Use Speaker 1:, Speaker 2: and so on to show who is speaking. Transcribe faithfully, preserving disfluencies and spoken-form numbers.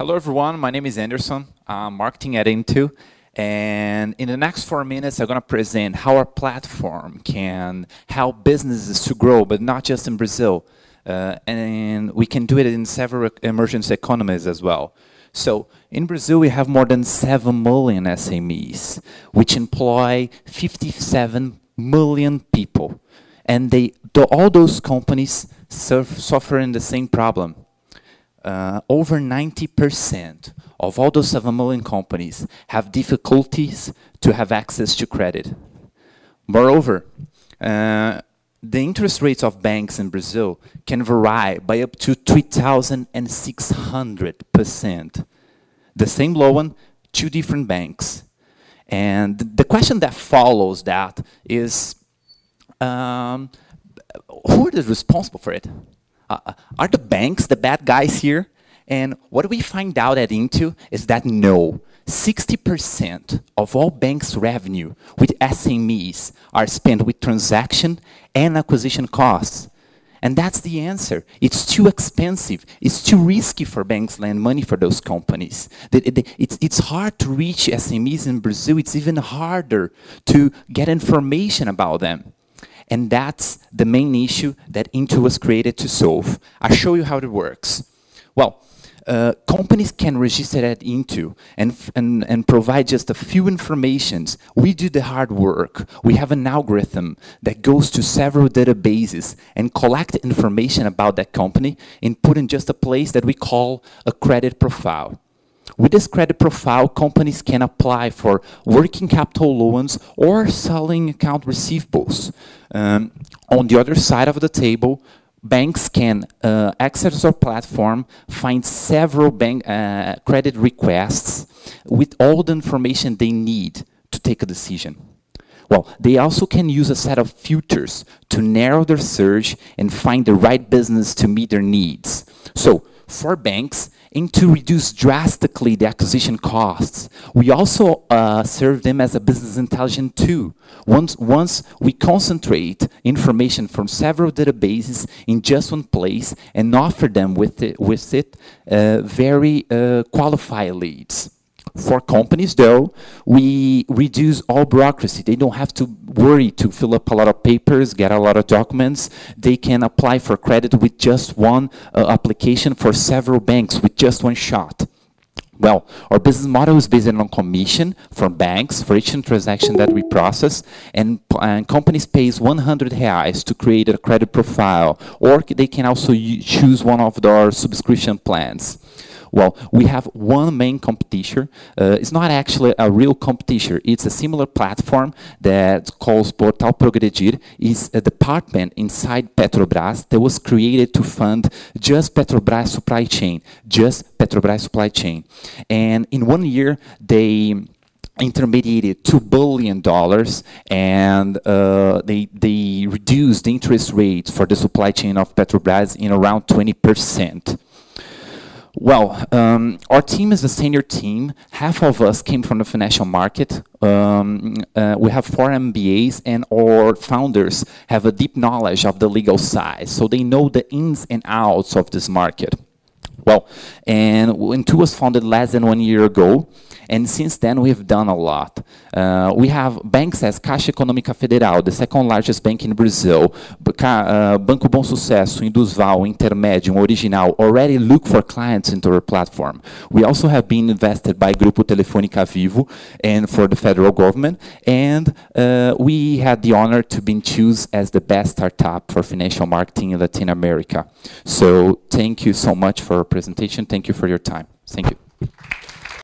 Speaker 1: Hello, everyone. My name is Anderson. I'm marketing at Intu. And in the next four minutes, I'm going to present how our platform can help businesses to grow, but not just in Brazil. Uh, and we can do it in several emerging economies as well. So in Brazil, we have more than seven million S M Es, which employ fifty-seven million people. And they, all those companies surf, suffering the same problem. Uh, over ninety percent of all those seven million companies have difficulties to have access to credit. Moreover, uh, the interest rates of banks in Brazil can vary by up to three thousand six hundred percent. The same loan, two different banks. And the question that follows that is, um, who is responsible for it? Uh, are the banks the bad guys here? And what we find out at Intu is that no, sixty percent of all banks' revenue with S M Es are spent with transaction and acquisition costs. And that's the answer. It's too expensive. It's too risky for banks to lend money for those companies. It's, it's hard to reach S M Es in Brazil. It's even harder to get information about them. And that's the main issue that Intu was created to solve. I'll show you how it works. Well, uh, companies can register at Intu and, and, and provide just a few informations. We do the hard work. We have an algorithm that goes to several databases and collect information about that company and put in just a place that we call a credit profile. With this credit profile, companies can apply for working capital loans or selling account receivables. Um, on the other side of the table, banks can uh, access our platform, find several bank uh, credit requests with all the information they need to take a decision. Well, they also can use a set of filters to narrow their search and find the right business to meet their needs. So, for banks, and to reduce drastically the acquisition costs. We also uh, serve them as a business intelligence tool. Once, once we concentrate information from several databases in just one place and offer them with it, with it uh, very uh, qualified leads. For companies, though, we reduce all bureaucracy. They don't have to worry to fill up a lot of papers, get a lot of documents. They can apply for credit with just one uh, application for several banks with just one shot. Well, our business model is based on commission from banks for each transaction that we process, and, and companies pays one hundred reais to create a credit profile, or they can also choose one of our subscription plans. Well, we have one main competition. Uh, it's not actually a real competition. It's a similar platform that calls Portal Progredir. It's a department inside Petrobras that was created to fund just Petrobras supply chain, just Petrobras supply chain. And in one year, they intermediated two billion dollars, and uh, they, they reduced the interest rates for the supply chain of Petrobras in around twenty percent. Well, um, our team is a senior team. Half of us came from the financial market. Um, uh, we have four M B As, and our founders have a deep knowledge of the legal side, so they know the ins and outs of this market. Well, and Intu was founded less than one year ago, and since then we've done a lot. Uh, we have banks as Caixa Econômica Federal, the second largest bank in Brazil, uh, Banco Bom Sucesso, Indusval, Intermédio, Original, already look for clients into our platform. We also have been invested by Grupo Telefônica Vivo and for the federal government, and uh, we had the honor to be chosen as the best startup for financial marketing in Latin America. So thank you so much for our presentation. Thank you for your time. Thank you.